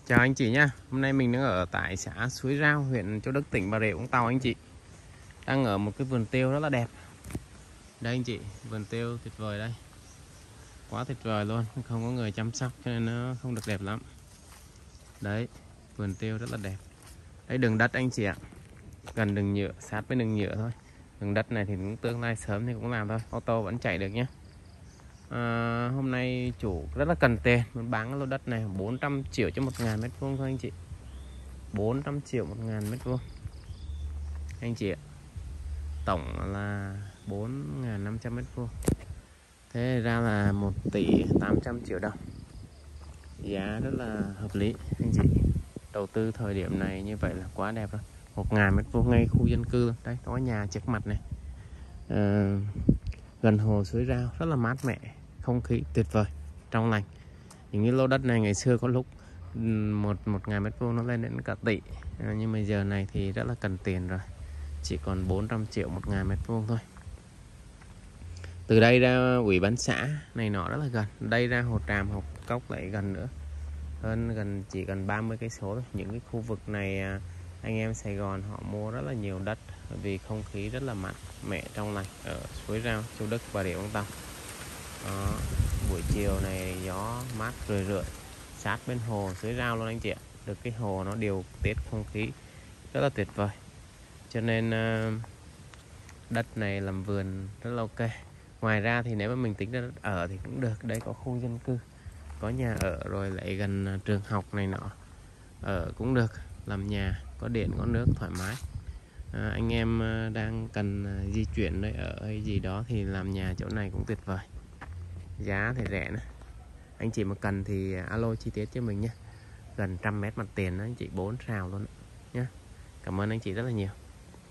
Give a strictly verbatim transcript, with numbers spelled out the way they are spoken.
Chào anh chị nhá. Hôm nay mình đang ở tại xã Suối Rao, huyện Châu Đức, tỉnh Bà Rịa Vũng Tàu anh chị. Đang ở một cái vườn tiêu rất là đẹp. Đây anh chị, vườn tiêu tuyệt vời đây. Quá tuyệt vời luôn, không có người chăm sóc cho nên nó không được đẹp lắm. Đấy, vườn tiêu rất là đẹp. Đây đường đất anh chị ạ. Gần đường nhựa, sát với đường nhựa thôi. Đường đất này thì cũng tương lai sớm thì cũng làm thôi, ô tô vẫn chạy được nhé. À, hôm nay chủ rất là cần tiền, muốn bán cái lô đất này bốn trăm triệu cho một ngàn mét vuông thôi anh chị. bốn trăm triệu một ngàn mét vuông anh chị ạ. Tổng là bốn nghìn năm trăm mét vuông. Thế ra là một tỷ tám trăm triệu đồng. Giá rất là hợp lý anh chị. Đầu tư thời điểm này như vậy là quá đẹp rồi. một nghìn mét vuông ngay khu dân cư. Đây có nhà trước mặt này. À, gần hồ Suối Rao, rất là mát mẻ, không khí tuyệt vời, trong lành. Những cái lô đất này ngày xưa có lúc một một ngàn mét vuông nó lên đến cả tỷ, à, nhưng mà giờ này thì rất là cần tiền rồi, chỉ còn bốn trăm triệu một ngàn mét vuông thôi. Từ đây ra ủy ban xã này nọ rất là gần, đây ra hồ Tràm, hồ Cốc lại gần nữa, hơn gần chỉ gần ba mươi cây số thôi. Những cái khu vực này anh em Sài Gòn họ mua rất là nhiều đất vì không khí rất là mát mẻ trong lành ở Suối Rao, Châu Đức, Bà Rịa Vũng Tàu. Đó, buổi chiều này gió mát rười rượi, sát bên hồ Suối Rao luôn anh chị ạ. Được cái hồ nó điều tiết không khí rất là tuyệt vời, cho nên uh, đất này làm vườn rất là ok. Ngoài ra thì nếu mà mình tính ra ở thì cũng được, đây có khu dân cư, có nhà ở, rồi lại gần trường học này nọ, ở cũng được, làm nhà có điện có nước thoải mái. À, anh em đang cần di chuyển nơi ở hay gì đó thì làm nhà chỗ này cũng tuyệt vời, giá thì rẻ nữa. Anh chị mà cần thì alo chi tiết cho mình nhé. Gần trăm mét mặt tiền đó anh chị, bốn sào luôn nhé. Cảm ơn anh chị rất là nhiều.